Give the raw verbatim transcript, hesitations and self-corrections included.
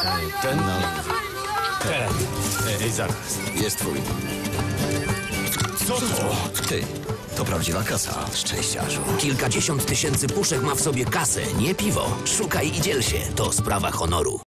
Ten? No, Ten. Ej, zaraz. jest twój. Co to? Ty, to prawdziwa kasa, szczęściarzu. Kilkadziesiąt tysięcy puszek ma w sobie kasę, nie piwo. Szukaj i dziel się, to sprawa honoru.